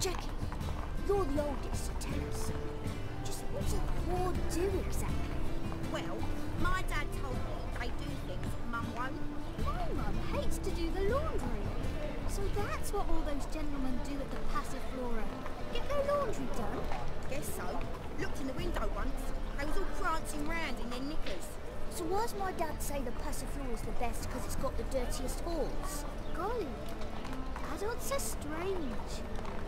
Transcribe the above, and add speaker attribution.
Speaker 1: Jackie, you're the oldest, so tell us. Just what does a whore do exactly?
Speaker 2: Well, my dad told me they do things Mum won't.
Speaker 1: My mum hates to do the laundry. So that's what all those gentlemen do at the Passiflora. Get their laundry done?
Speaker 2: Guess so. Looked in the window once. They was all prancing round in their knickers.
Speaker 1: So why's my dad say the Passiflora's the best because it's got the dirtiest halls? Golly, adults are strange.